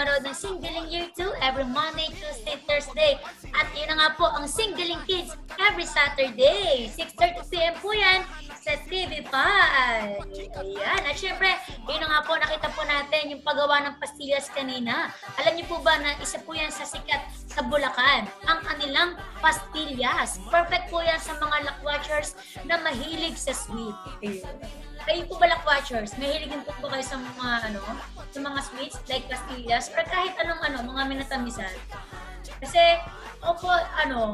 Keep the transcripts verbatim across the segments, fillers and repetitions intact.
manood ng Singling Year two every Monday, Tuesday, Thursday. At yun na nga po ang Singling Kids every Saturday. six thirty p m po yan sa T V five. Ayan. At syempre, yun na nga po, nakita po natin yung paggawa ng pastillas kanina. Alam niyo po ba na isa po yan sa sikat sa Bulacan, ang kanilang pastillas. Perfect po yan sa mga Lakwatchers na mahilig sa sweet. Ayun. Kayo po ba Lakwatchers? Mahilig din po ba kayo sa mga ano, sa mga sweets like pastillas or kahit anong ano, mga minatamisan? Kasi ako po, ano,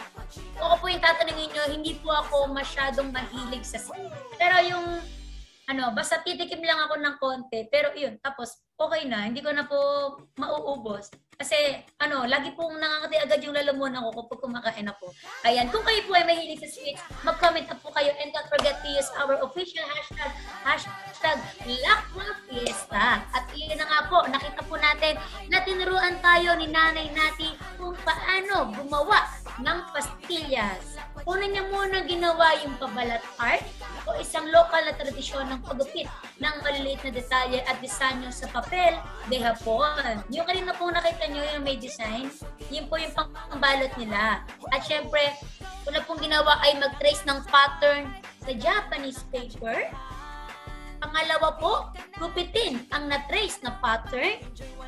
ako po yung tatanungin nyo, hindi po ako masyadong mahilig sa sweet. Pero yung, ano, basta titikim lang ako ng konti. Pero yun, tapos okay na, hindi ko na po mauubos. Kasi, ano, lagi pong nangangati agad yung lalamunan ko kapag kumakain ako. Ayan, kung kayo po ay mahilig sa sweets, mag-comment na po kayo and don't forget to use our official hashtag, hashtag LakwatsikaDora. At iyon na nga po, nakita po natin na tinuruan tayo ni nanay natin kung paano gumawa ng pastillas. Una niya muna ginawa yung pabalat art o isang lokal na tradisyon ng pagupit ng maliliit na detalye at disenyo sa papel de hapon. Yung kanina po nakita nyo yung may design, yun po yung pangbalot nila. At syempre, una pong ginawa ay mag-trace ng pattern sa Japanese paper. Pangalawa po, gupitin ang na-trace na pattern.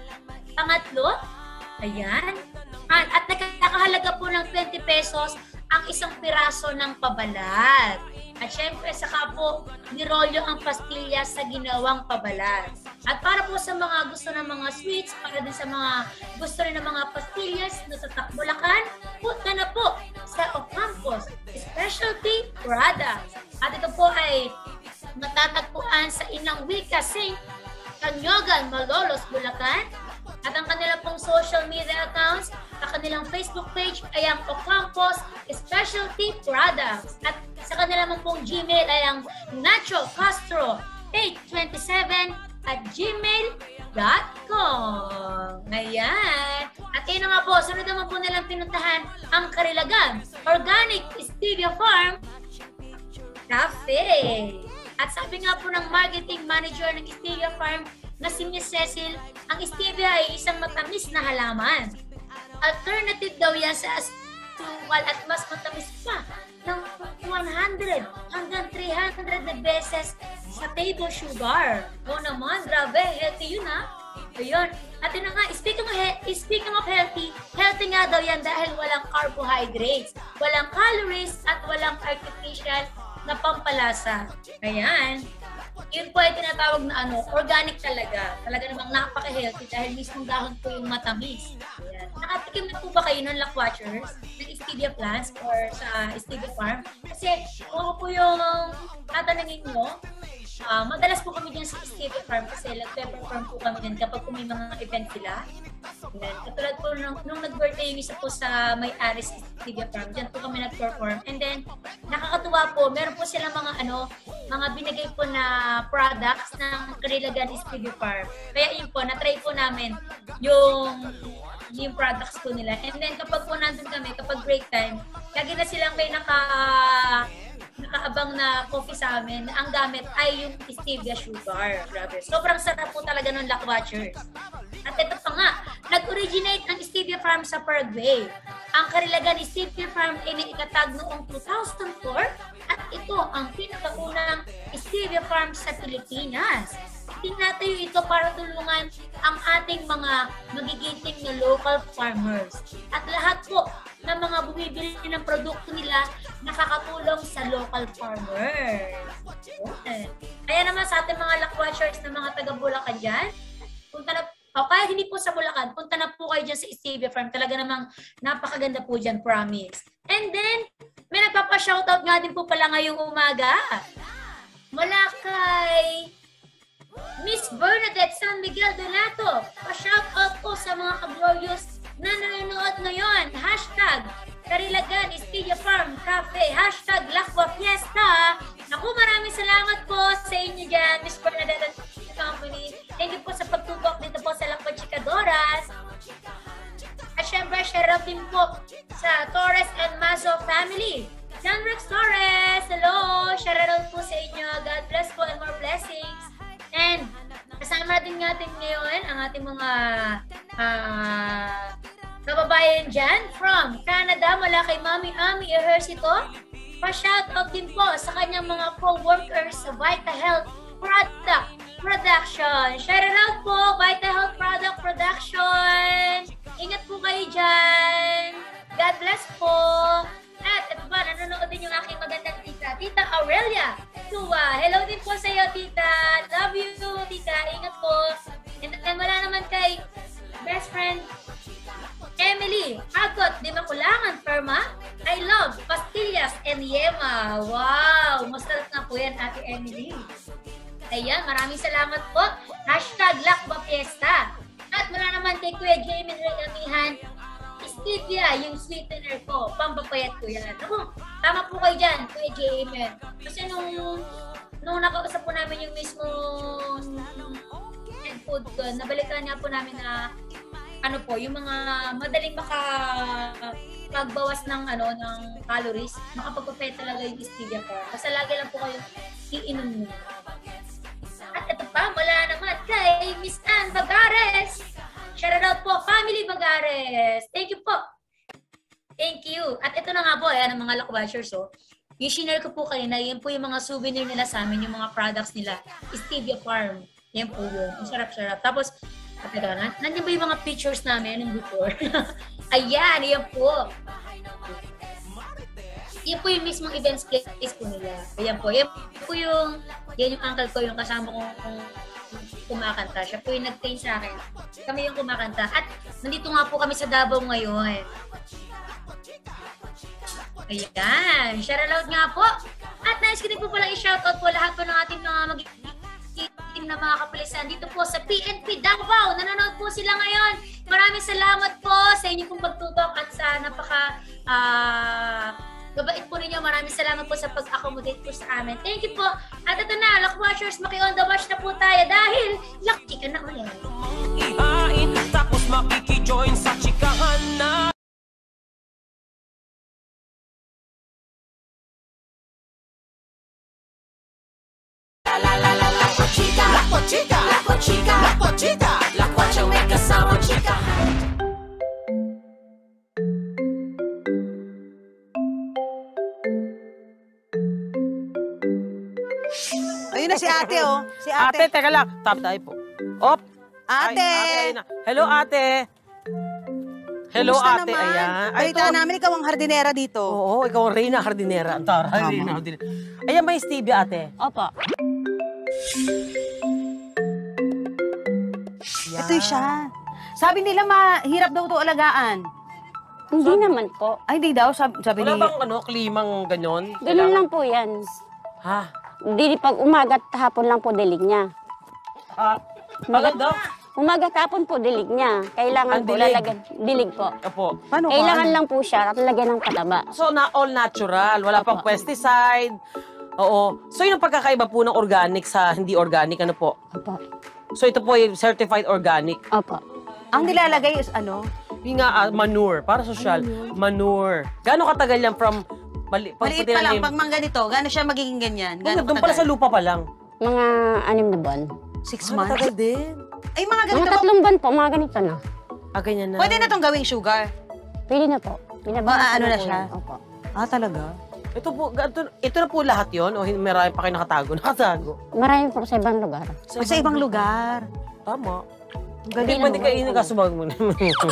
Pangatlo, ayan. At, at nakakahalaga po ng twenty pesos ang isang piraso ng pabalat. At syempre, saka po, nirolyo ang pastillas sa ginawang pabalat. At para po sa mga gusto ng mga sweets, para din sa mga gusto rin ng mga pastillas na sa Bulacan, punta na po sa Ocampos Specialty Products. At ito po ay matatagpuan sa Inang Wika Sing, Tanyogan, Malolos, Bulacan. At ang kanilang pong social media accounts, sa kanilang Facebook page ay ang Ocampos Specialty Products. At sa kanilang pong Gmail ay ang nacho castro eight two seven at gmail dot com. Ayan. At yun na nga po, sunod naman po nilang pinuntahan ang Karilagan Organic Stevia Farm Cafe. At sabi nga po ng marketing manager ng Stevia Farm na si Miss Cecil, ang stevia ay isang matamis na halaman. Alternative daw yan sa asukal at mas matamis pa ng one hundred hanggang three hundred na beses sa table sugar. O naman, grabe, healthy yun ha. Ayun. At yun nga, speaking of, speaking of healthy, healthy nga daw yan dahil walang carbohydrates, walang calories, at walang artificial na pampalasa. Ayan. Yun po ay tinatawag na ano, organic talaga. Talaga namang napaka-healthy dahil mismong dahon po yung matamis. Ayan. Nakatikim na po ba kayo ng Lakwatchers, ng stevia plants or sa stevia farm? Kasi kung ako po yung tatanungin nyo, uh, madalas po kami dyan sa stevia farm kasi nag-pepper farm po kami dyan kapag po may mga event sila. Ayan. Katulad po nung, nung nag-birthday yung isa po sa may-ari sa stevia farm, dyan po kami nag-perform. And then, nakakatuwa po, meron po silang mga ano, mga binigay po na products ng Karilagan Stevia Farm. Kaya yun po, na-try po namin yung yung products po nila. And then kapag po nandun kami, kapag break time, lagi na silang may naka nakaabang na coffee sa amin. Ang gamit ay yung stevia sugar. Grabe. Sobrang sarap po talaga ng Lakwatchers. At ito pa nga, nag-originate ang stevia farm sa Paraguay. Ang Karilagan Stevia Farm ay naitatag noong two thousand four at ito ang pinakaunang stevia farm sa Pilipinas. Tinatayo ito para tulungan ang ating mga magigiting na local farmers. At lahat po ng mga bumibili ng produkto nila nakakatulong sa local farmers. Okay. Kaya naman sa ating mga Lakwatchers na mga taga-Bulacan dyan, punta na, o kaya hindi po sa Bulacan, punta na po kayo dyan sa Stevia Farm. Talaga namang napakaganda po dyan, promise. And then, may nagpapa-shoutout nga din po pala ngayong umaga. Mula kay Miss Bernadette San Miguel Donato. Pa-shoutout po sa mga ka-glorious na nanonood ngayon. Hashtag Karilagan Stevia Farm Cafe. Hashtag Lakwa Fiesta. Naku, maraming salamat po sa inyo dyan, Miss Bernadette and Company. Thank you po sa pagtubok dito po sa LakwatsikaDoras. At syempre, share out din po sa Torres and Mazo family. John Rex Torres, hello! Share out po sa inyo. God bless po and more blessings. And kasama din natin ngayon ang ating mga uh, kababayan dyan from Canada mula kay Mami Ami Ejercito. Pa-shoutout din po sa kanyang mga co-workers sa Vita Health Product Production. Shoutout po, Vita Health Product Production. Ingat po kayo dyan. God bless po. At ito ba, nanonood din yung aking magandang tita, Tita Aurelia Tua. Hello din po sa iyo, tita. Love you, tita. Ingat po. And then wala naman kay best friend Emily Agot Di Makulangan Perma. I love pastillas and yema. Wow! Masarap na po yan, Ate Emily. Ayan, maraming salamat po. Hashtag Lakba Fiesta. At wala naman kay Kuya Jamie Regamihan. Stevia, yung sweetener ko. Pampapayat ko yan. Ako, tama po kayo dyan, Kuya Jamie. Kasi nung, nung nakausap po namin yung mismo head food ko, nabalikan niya po namin na ano po, yung mga madaling maka magbawas ng ano ng calories, makapagpapay talaga yung stevia ko. Kasi lagi lang po kayo iinom nyo. At ito pa, wala naman kay Miss Ann Bagares. Shoutout po, Family Bagares. Thank you po. Thank you. At ito na nga po, ayan ang mga Lakwatchers. Oh. Yung shinare ko po kanina, yan po yung mga souvenir nila sa amin, yung mga products nila. Stevia Farm. Yan po yun. Ang sarap-sarap. Tapos, at ito nga, nandiyan ba yung mga pictures namin ng before? Ayan, yan po. Yan po yung mismong events place po nila. Ayan po. Yan po yung, yan yung uncle ko, yung kasama kong kumakanta. Siya po yung nag-train sa akin. Kami yung kumakanta. At nandito nga po kami sa Davao ngayon. Ayan. Shoutout nga po. At nais ko din po palang i-shoutout po lahat po ng ating mga mag-iiting na mga kapalisan dito po sa P N P Davao. Nanonood po sila ngayon. Maraming salamat po sa inyong pong pagtutok at sa napaka uh, gabait po ninyo. Maraming salamat po sa pag-accommodate po sa amin. Thank you po. At ito na, Lakwatchers, maki-on the watch na po tayo dahil lucky ka na ulit. Ihain, tapos makiki-join sa chikahan na. La la la la Lakwachika, Lakwachika, Lakwachika, Lakwachika, Lakwatcha may kasama chika. Ayun na si ate, oh. Si ate. Ate, teka lang. Tap tayo po. Op. Ate. Ay, ate na. Hello, ate. Hello, Kumusta ate. naman? Ayan. Ay, Balita namin ikaw ang hardinera dito. Oo, ikaw ang Reyna Hardinera. Ang taray, Reyna Hardinera. Ayan ba yung stevia, ate? Opo. Yan. Ito siya. Sabi nila mahirap daw ito alagaan. Hindi naman po. Ay, hindi daw. Sabi, sabi Wala ni... bang ano, klimang ganyan? Ganun lang po yan. Ha? Hindi pag umaga at hapon lang po dilig niya. Ha? Bakit daw? Umaga at hapon po dilig niya. Kailangan Ang po dilig? lalagyan. Dilig po. Opo. Paano Kailangan ka? lang po siya at lagyan ng pataba. So, na all natural. Wala pang Opo. pesticide. Oo. So, yun ang pagkakaiba po ng organic sa hindi organic. Ano po? Opo. So, ito po yung certified organic. Opo. Ang nilalagay is ano? Yung nga, ah, manure. Para social. Manure. Gaano katagal yan from... Mali, pag Maliit pa lang. Pag mang ganito, gano'n siya magiging ganyan? Gano'n Doon pala sa katagal? lupa pa lang. Mga anim na buwan. Six Ah, months? matagal din. Ay, mga Mga ganito. tatlong buwan po, mga ganito na. Ah, ganyan na. Pwede na itong gawing sugar. Pwede na po. Binabasa Ba, ano na po siya? yan. Opo. Ah, talaga? Ito po, ito, ito na po lahat yon o hin- marami pa kayo nakatago? Nakatago. Marami po sa ibang lugar. Sa, sa ibang lugar. Tama. Ang Hindi galing. pa hindi kayo ini kasubag mo naman.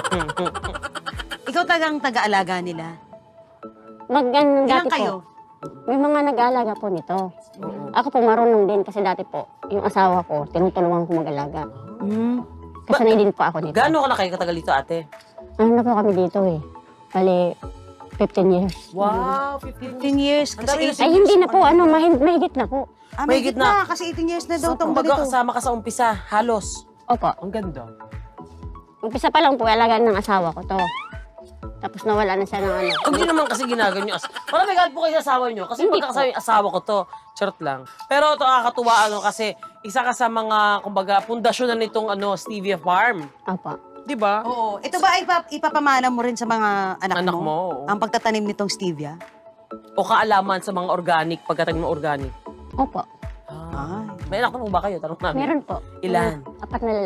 Ikaw tagang taga-alaga nila. Mag, an, Ilan dati kayo? po, may mga nag-aalaga po nito. Ako po marunong din kasi dati po, yung asawa ko, tinutulungan ko mag-alaga. Hmm. Kasanay din po ako nito. Gaano ka na kayo katagal dito, ate? Ano na po kami dito eh. Bali, fifteen years. Wow, fifteen. fifteen years. Ang Kasi dami eighteen Ay, hindi na po. Ano, mahigit, mahigit na po. Ah, May may gitna. gitna. Kasi eighteen years na daw So, itong kumbaga, ganito. kasama ka sa umpisa, halos. Opo. Ang ganda. Umpisa pa lang po, alagaan ng asawa ko to. Tapos nawala na siya ng ano. Huwag nyo naman kasi ginaganyo. Parang may galit po kayo sa asawa nyo. Kasi Hindi pagkakasabi yung asawa ko to, charot lang. Pero ito nakakatuwa ano kasi isa ka sa mga, kumbaga, pundasyon na nitong ano, Stevia Farm. Opo. Di ba? Oo. Ito ba ay ipap- ipapamana mo rin sa mga anak, Anak mo? mo, oo. Ang pagtatanim nitong stevia? O kaalaman sa mga organic, pagkatanim ng organic. Opo. Ah. Ay. May anak na po ba kayo? Tanong namin. Meron po. Ilan? Mga Apat na lalaki.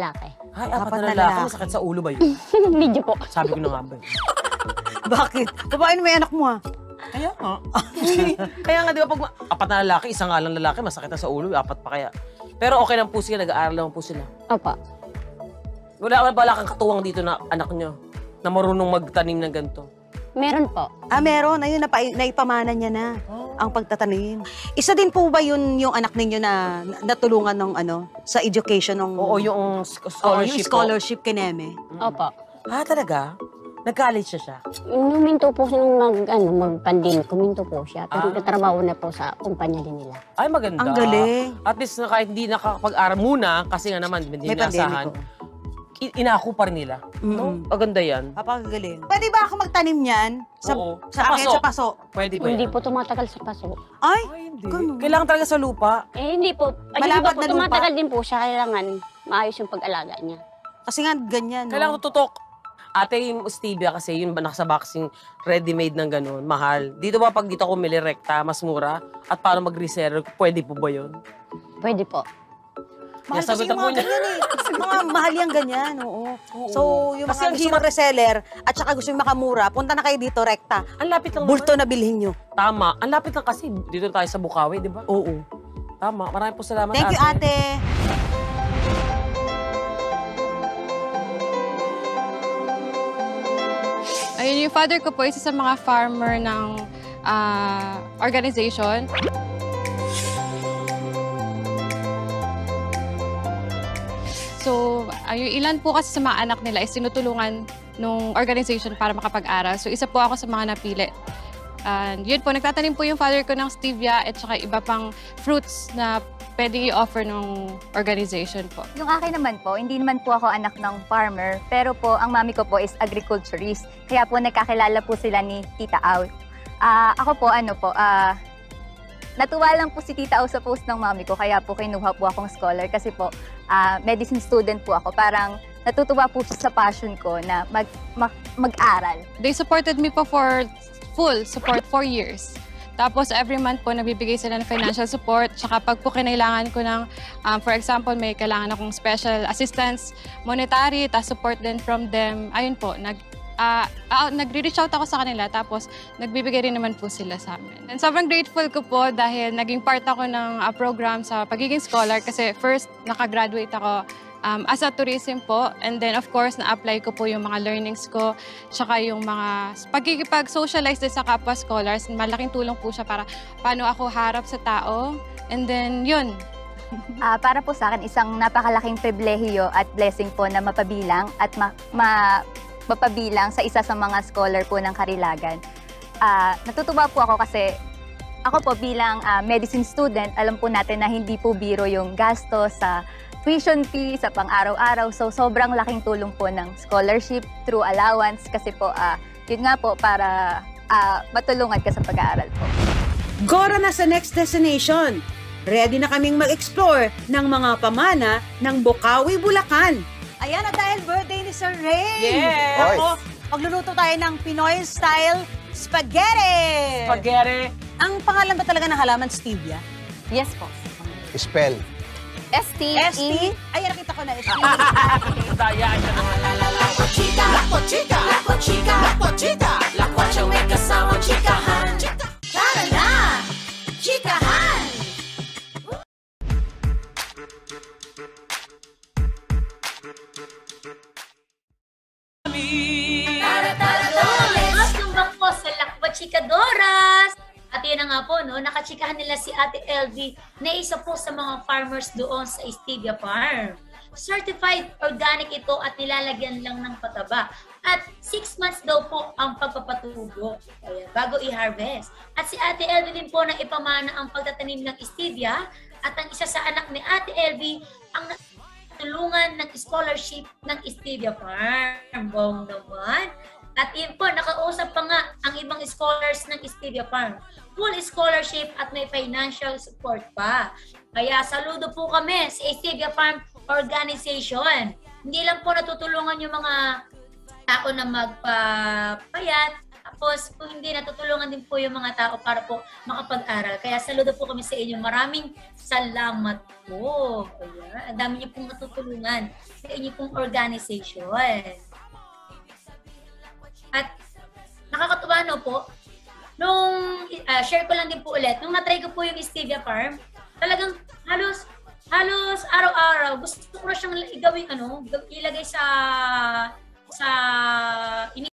Ay, apat, Apat na na lalaki. lalaki. Masakit sa ulo ba yun? Medyo po. Sabi ko na nga ba yun? Bakit? Babae na may anak mo, ha? Kaya nga. Kaya nga, di ba, pag ma- apat na lalaki, isang nga lang lalaki, masakit na sa ulo, apat pa kaya. Pero okay lang po sila, nag-aaral lang po sila. Opo. Wala, wala, wala kang katuwang dito na anak nyo, na marunong magtanim ng ganito. Meron po. Ah, meron. Ayun, napa, naipamana niya na ang pagtatanim. Isa din po ba yun yung anak ninyo na na- natulungan ng ano sa education ng Oo, yung sk- Oo, scholarship. yung scholarship kay Neme? Opo. Po. Ah, talaga? Nag-college siya siya? Numinto po siya nung mag, ano, mag-pandemic. Kuminto po siya. Pero Ah. nagtatrabaho na po sa kumpanya din nila. Ay, maganda. Ang galing. At least na kahit hindi nakakapag-aral muna, kasi nga naman, hindi May naasahan, pandemic. i- inako pa rin nila. No? Mm. Maganda yan. Papakagaling. Pwede ba ako magtanim niyan? Sa, Oo. sa Sa akin, paso. sa paso? Pwede ba Hindi yan? po tumatagal sa paso. Ay, Ay, hindi. ganun. Kailangan talaga sa lupa. Eh, hindi po. Ay, Malapad hindi po, na lupa? tumatagal din po siya. Kailangan maayos yung pag-alaga niya. Kasi nga ganyan, no? Kailangan tutok. Ate, yung stevia kasi, yun ba nasa boxing, ready-made ng gano'n, mahal. Dito ba pag dito ako mili rekta, mas mura? At paano mag-reserve, pwede po ba yun? Pwede po. Mahal Nasagot kasi na yung po mga niya. ganyan eh. Mga mahal yung ganyan, oo. So, yung Kasi mga ang gusto hirap- mag-reseller at saka gusto yung makamura, punta na kayo dito, rekta. Ang lapit lang Bulto naman. na bilhin nyo. Tama. Ang lapit lang kasi, dito tayo sa Bukawi, di ba? Oo. Tama. Maraming po salamat, Thank you, ate. Ayun, yung father ko po, isa sa mga farmer ng ah, organization. So, ayun, ilan po kasi sa mga anak nila is tinutulungan nung organization para makapag-aral. So, isa po ako sa mga napili. And yun po, nagtatanim po yung father ko ng stevia at saka iba pang fruits na pwede i-offer ng organization po. Yung akin naman po, hindi naman po ako anak ng farmer, pero po ang mami ko po is agriculturist. Kaya po nagkakilala po sila ni Tita Au. Ah, ako po, ano po, ah, natuwa lang po si Tita Au sa post ng mami ko, kaya po kinuha po akong scholar kasi po ah, medicine student po ako. Parang natutuwa po siya sa passion ko na mag, mag, mag-aral. They supported me po for full support for years. Tapos every month po nagbibigay sila ng financial support. Tsaka pag po kinailangan ko ng, um, for example, may kailangan akong special assistance, monetary, tas support din from them. Ayun po, nag, uh, uh, nagre-reach out ako sa kanila. Tapos nagbibigay rin naman po sila sa amin. And sobrang grateful ko po dahil naging part ako ng uh, program sa pagiging scholar. Kasi first, nakagraduate ako Um, as a tourism po, and then of course, na-apply ko po yung mga learnings ko, tsaka yung mga pagkikipag-socialize din sa kapwa scholars. Malaking tulong po siya para paano ako harap sa tao. And then, yun. Ah, para po sa akin, isang napakalaking pribilehiyo at blessing po na mapabilang at ma, ma, mapabilang sa isa sa mga scholar po ng Karilagan. Ah, natutuwa po ako kasi ako po bilang ah, medicine student, alam po natin na hindi po biro yung gasto sa tuition fee, sa pang-araw-araw. So, sobrang laking tulong po ng scholarship through allowance kasi po, ah, yun nga po, para ah, matulungan ka sa pag-aaral po. Gora na sa next destination. Ready na kaming mag-explore ng mga pamana ng Bukawi, Bulacan. Ayan na dahil birthday ni Sir Ray. Yeah! Ako, magluluto tayo ng Pinoy-style spaghetti. Spaghetti. Ang pangalan ba talaga ng halaman, stevia? Yes po. Spell. S T S T? Ay, nakita ko na. S T. Daya siya naman. Lakwachika, lakwachika, lakwachika, lakwachika, lakwatsa may kasawang chikahan. Tara na! Chikahan! Tara, tara, tara! Mas tumbang po sa LakwatsikaDora. At yun na nga po, no, nakachikahan nila si Ate L V na isa po sa mga farmers doon sa Stevia Farm. Certified organic ito at nilalagyan lang ng pataba. At six months daw po ang pagpapatubo kaya bago i-harvest. At si Ate L V din po na ipamana ang pagtatanim ng stevia at ang isa sa anak ni Ate L V ang tulungan ng scholarship ng Stevia Farm. Bong naman. At yun po, nakausap pa nga ang ibang scholars ng Stevia Farm. Full scholarship at may financial support pa. Kaya saludo po kami sa Stevia Farm Organization. Hindi lang po natutulungan yung mga tao na magpapayat, Tapos, kung hindi, natutulungan din po yung mga tao para po makapag-aral. Kaya saludo po kami sa inyo. Maraming salamat po. Ayan. Ang dami niyo pong natutulungan sa inyo pong organization. At nakakatuwa no po, nung uh, share ko lang din po ulit, nung natry ko po yung Stevia Farm, talagang halos halos araw-araw gusto ko na siyang igawin ano, ilagay sa sa